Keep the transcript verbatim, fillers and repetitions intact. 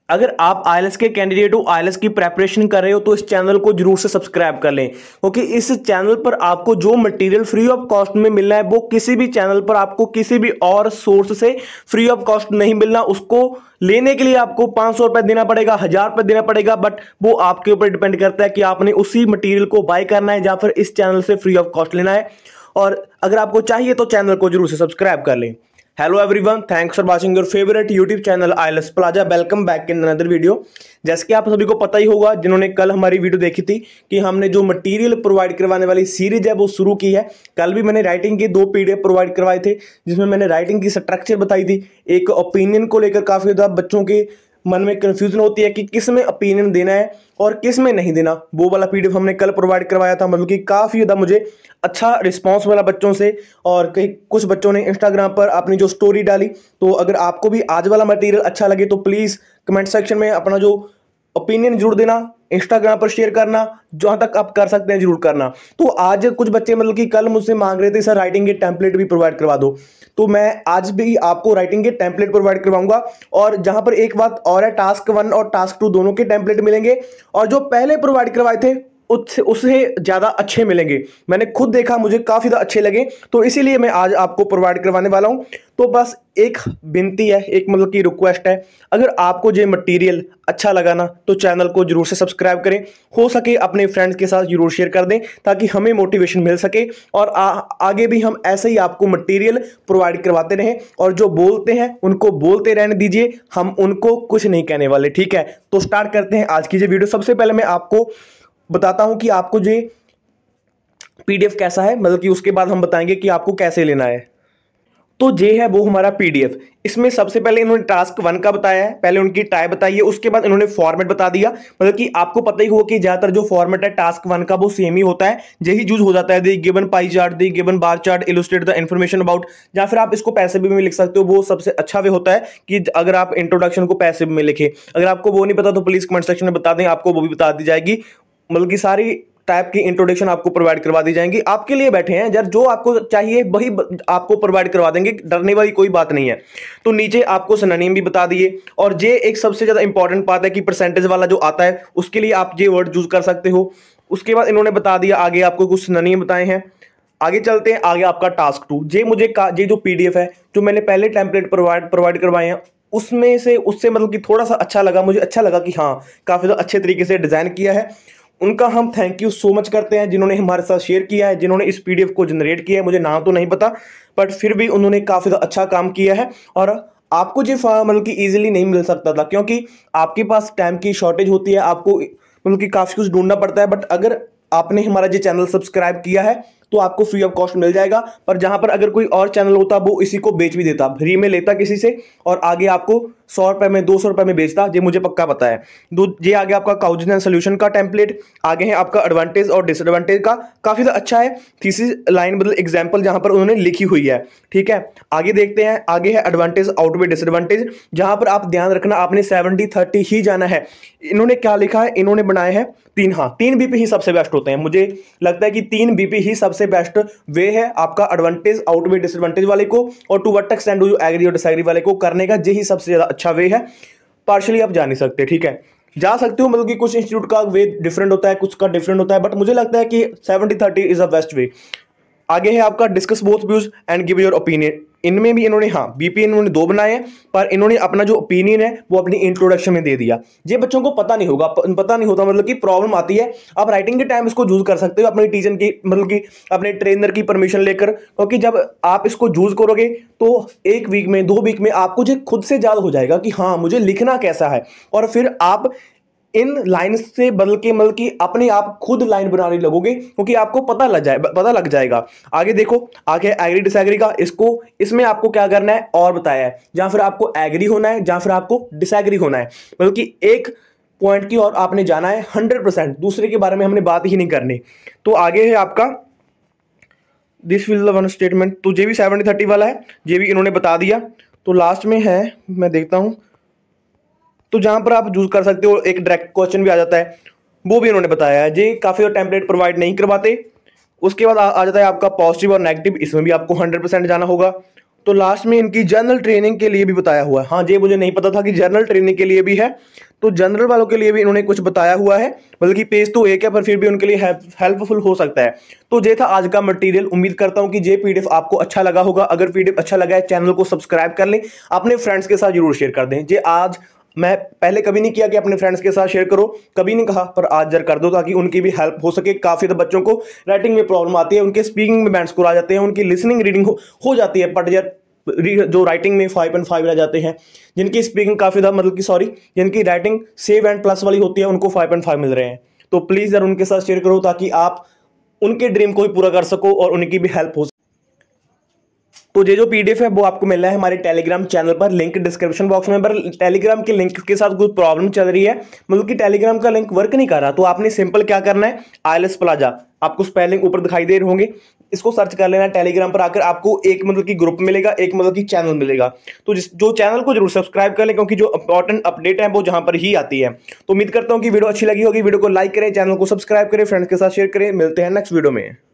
अगर आप आईएलएस के कैंडिडेट हो, आईएलएस की प्रेपरेशन कर रहे हो, तो इस चैनल को जरूर से सब्सक्राइब कर लें, क्योंकि इस चैनल पर आपको जो मटेरियल फ्री ऑफ कॉस्ट में मिलना है वो किसी भी चैनल पर आपको किसी भी और सोर्स से फ्री ऑफ कॉस्ट नहीं मिलना। उसको लेने के लिए आपको पाँच सौ रुपये देना पड़ेगा, हजार रुपये देना पड़ेगा, बट वो आपके ऊपर डिपेंड करता है कि आपने उसी मटेरियल को बाय करना है या फिर इस चैनल से फ्री ऑफ कॉस्ट लेना है। और अगर आपको चाहिए तो चैनल को जरूर से सब्सक्राइब कर लें। Hello everyone, thanks for watching your favourite YouTube channel ILS plaza. Welcome back in another video. जैसे कि आप सभी को पता ही होगा, जिन्होंने कल हमारी वीडियो देखी थी, कि हमने जो मटेरियल प्रोवाइड करवाने वाली सीरीज है वो शुरू की है। कल भी मैंने राइटिंग के दो पीडीएफ प्रोवाइड करवाए थे, जिसमें मैंने राइटिंग की स्ट्रक्चर बताई थी। एक ओपिनियन को लेकर काफ़ी ज़्यादा बच्चों के मन में कंफ्यूजन होती है कि किस में ओपिनियन देना है और किस में नहीं देना। वो वाला पीडीएफ हमने कल प्रोवाइड करवाया था, मतलब कि काफ़ी ज़्यादा मुझे अच्छा रिस्पांस मिला बच्चों से। और कई कुछ बच्चों ने इंस्टाग्राम पर अपनी जो स्टोरी डाली। तो अगर आपको भी आज वाला मटेरियल अच्छा लगे तो प्लीज़ कमेंट सेक्शन में अपना जो ओपिनियन जरूर देना, इंस्टाग्राम पर शेयर करना, जहां तक आप कर सकते हैं जरूर करना। तो आज कुछ बच्चे मतलब कि कल मुझसे मांग रहे थे सर राइटिंग के टेम्पलेट भी प्रोवाइड करवा दो, तो मैं आज भी आपको राइटिंग के टेम्पलेट प्रोवाइड करवाऊंगा। और जहां पर एक बात और है, टास्क वन और टास्क टू दोनों के टेम्पलेट मिलेंगे, और जो पहले प्रोवाइड करवाए थे उससे उससे ज़्यादा अच्छे मिलेंगे। मैंने खुद देखा, मुझे काफ़ी ज़्यादा अच्छे लगे, तो इसीलिए मैं आज आपको प्रोवाइड करवाने वाला हूं। तो बस एक विनती है, एक मतलब की रिक्वेस्ट है, अगर आपको ये मटेरियल अच्छा लगा ना तो चैनल को जरूर से सब्सक्राइब करें। हो सके अपने फ्रेंड्स के साथ जरूर शेयर कर दें, ताकि हमें मोटिवेशन मिल सके और आ, आगे भी हम ऐसे ही आपको मटेरियल प्रोवाइड करवाते रहें। और जो बोलते हैं उनको बोलते रहने दीजिए, हम उनको कुछ नहीं कहने वाले, ठीक है। तो स्टार्ट करते हैं आज की ये वीडियो। सबसे पहले मैं आपको बताता हूं कि आपको ये पीडीएफ कैसा है, मतलब कि उसके बाद हम बताएंगे कि आपको कैसे लेना है। तो ये है वो हमारा पीडीएफ। इसमें सबसे पहले इन्होंने टास्क वन का बताया है, पहले उनकी टाइप बताई है, उसके बाद इन्होंने फॉर्मेट बता दिया। मतलब कि आपको पता ही होगा कि ज्यादातर जो फॉर्मेट है टास्क वन का वो सेम ही होता है, यही यूज हो जाता है। The given pie chart, the given bar chart, illustrate the information about, या फिर आप इसको पैसिव में लिख सकते हो। वो सबसे अच्छा वे होता है कि अगर आप इंट्रोडक्शन को पैसिव में लिखें। अगर आपको वो नहीं पता तो प्लीज कमेंट सेक्शन में बता दें, आपको वो भी बता दी जाएगी। मतलब कि सारी टाइप की इंट्रोडक्शन आपको प्रोवाइड करवा दी जाएंगी। आपके लिए बैठे हैं यार, जो आपको चाहिए वही आपको प्रोवाइड करवा देंगे, डरने वाली कोई बात नहीं है। तो नीचे आपको सिनोनिम भी बता दिए। और ये एक सबसे ज्यादा इंपॉर्टेंट बात है कि परसेंटेज वाला जो आता है उसके लिए आप ये वर्ड यूज कर सकते हो। उसके बाद इन्होंने बता दिया, आगे आपको कुछ सिनोनिम बताए हैं। आगे चलते हैं, आगे आपका टास्क टू। ये मुझे ये जो पीडीएफ है जो मैंने पहले टेम्पलेट प्रोवाइड प्रोवाइड करवाए हैं, उसमें से उससे मतलब कि थोड़ा सा अच्छा लगा। मुझे अच्छा लगा कि हाँ काफी अच्छे तरीके से डिजाइन किया है। उनका हम थैंक यू सो मच करते हैं, जिन्होंने हमारे साथ शेयर किया है, जिन्होंने इस पीडीएफ को जनरेट किया है। मुझे नाम तो नहीं पता, बट फिर भी उन्होंने काफ़ी अच्छा काम किया है। और आपको ये मतलब कि इजीली नहीं मिल सकता था, क्योंकि आपके पास टाइम की शॉर्टेज होती है, आपको मतलब कि काफ़ी कुछ ढूंढना पड़ता है। बट अगर आपने हमारा ये चैनल सब्सक्राइब किया है तो आपको फ्री ऑफ कॉस्ट मिल जाएगा। पर जहां पर अगर कोई और चैनल होता वो इसी को बेच भी देता, फ्री में लेता किसी से, और आगे आपको सौ रुपए में दो सौ रुपए में बेचता। ये मुझे पक्का पता है। दो ये आगे आपका काउजेस एंड सोल्यूशन का टेम्पलेट, आगे है आपका एडवांटेज और डिसएडवांटेज का, काफी अच्छा है। थीसिस लाइन मतलब एग्जाम्पल जहां पर उन्होंने लिखी हुई है, ठीक है। आगे देखते हैं, आगे है एडवांटेज आउटवे डिसएडवांटेज, जहां पर आप ध्यान रखना आपने सेवेंटी थर्टी ही जाना है। इन्होंने क्या लिखा है, इन्होंने बनाए हैं तीन, हाँ तीन बीपी ही सबसे बेस्ट होते हैं। मुझे लगता है कि तीन बीपी ही सबसे बेस्ट वे है आपका एडवांटेज आउटवे डिसएडवांटेज वाले को, और to what extent do you agree और डिसएग्री वाले को करने का यही सबसे ज्यादा अच्छा वे है। पार्शियली आप जा नहीं सकते, ठीक है, जा सकते हो, मतलब कि कुछ इंस्टीट्यूट का वे डिफरेंट होता है, कुछ का डिफरेंट होता है, बट मुझे लगता है कि seventy thirty is a best way. आगे है आपका discuss both views and give your opinion. इनमें भी इन्होंने हाँ बीपी इन्होंने दो बनाए हैं, पर इन्होंने अपना जो ओपिनियन है वो अपनी इंट्रोडक्शन में दे दिया। ये बच्चों को पता नहीं होगा, पता नहीं होता, मतलब कि प्रॉब्लम आती है। आप राइटिंग के टाइम इसको यूज कर सकते हो अपने टीचर की, मतलब कि अपने ट्रेनर की परमिशन लेकर, क्योंकि जब आप इसको यूज करोगे तो एक वीक में, दो वीक में आपको जो खुद से याद हो जाएगा कि हाँ मुझे लिखना कैसा है। और फिर आप इन लाइन से बदल के मतलब कि अपने आप खुद लाइन बनाने लगोगे, क्योंकि आपको पता लग जाए पता लग जाएगा। आगे देखो, आगे एग्री डिसएग्री का, इसको इसमें आपको क्या करना है और बताया है, जहां फिर आपको एग्री होना है जहां फिर आपको डिसएग्री होना है। मतलब कि एक पॉइंट की और आपने जाना है हंड्रेड परसेंट, दूसरे के बारे में हमने बात ही नहीं करनी। तो आगे है आपका दिस विल वन स्टेटमेंट। तो ये भी सेवेंटी थर्टी वाला है, ये भी इन्होंने बता दिया। तो लास्ट में है, मैं देखता हूं, तो जहां पर आप यूज कर सकते हो, एक डायरेक्ट क्वेश्चन भी आ जाता है, वो भी उन्होंने बताया है। ये काफी टेम्पलेट प्रोवाइड नहीं करवाते। उसके बाद आ, आ जाता है आपका पॉजिटिव और नेगेटिव, इसमें भी आपको हंड्रेड परसेंट जाना होगा। तो लास्ट में इनकी जनरल ट्रेनिंग के लिए भी बताया हुआ है। हाँ, ये मुझे नहीं पता था कि जनरल ट्रेनिंग के लिए भी है, तो जनरल वालों के लिए भी इन्होंने कुछ बताया हुआ है। बल्कि पेज तो एक है पर फिर भी उनके लिए हेल्पफुल हो सकता है। तो ये था आज का मटेरियल। उम्मीद करता हूं कि ये पीडीएफ आपको अच्छा लगा होगा। अगर पीडीएफ अच्छा लगा है, चैनल को सब्सक्राइब कर लें, अपने फ्रेंड्स के साथ जरूर शेयर कर दें। ये आज मैं पहले कभी नहीं किया कि अपने फ्रेंड्स के साथ शेयर करो, कभी नहीं कहा, पर आज जर कर दो ताकि उनकी भी हेल्प हो सके। काफ़ी तो बच्चों को राइटिंग में प्रॉब्लम आती है, उनके स्पीकिंग में बैंड स्कोर आ जाते हैं, उनकी लिसनिंग रीडिंग हो, हो जाती है, बट यार जो राइटिंग में फाइव पॉइंट फाइव रह जाते हैं, जिनकी स्पीकिंग काफ़ी ज़्यादा मतलब कि सॉरी जिनकी राइटिंग सेव एंड प्लस वाली होती है, उनको फाइव पॉइंट फाइव मिल रहे हैं। तो प्लीज़ यार उनके साथ शेयर करो ताकि आप उनके ड्रीम को भी पूरा कर सको और उनकी भी हेल्प हो। तो ये जो पीडीएफ है वो आपको मिलना है हमारे टेलीग्राम चैनल पर, लिंक डिस्क्रिप्शन बॉक्स में। पर टेलीग्राम के लिंक के साथ कुछ प्रॉब्लम चल रही है, मतलब कि टेलीग्राम का लिंक वर्क नहीं कर रहा। तो आपने सिंपल क्या करना है, आईएलएस प्लाजा, आपको स्पेलिंग ऊपर दिखाई दे रहे होंगे, इसको सर्च कर लेना। टेलीग्राम पर आकर आपको एक मतलब कि ग्रुप मिलेगा, एक मतलब कि चैनल मिलेगा। तो जिस जो चैनल को जरूर सब्सक्राइब कर लें, क्योंकि जो इंपॉर्टेंट अपडेट है वो जहां पर ही आती है। तो उम्मीद करता हूं कि वीडियो अच्छी लगी होगी। वीडियो को लाइक करें, चैनल को सब्सक्राइब करें, फ्रेंड्स के साथ शेयर करें। मिलते हैं नेक्स्ट वीडियो में।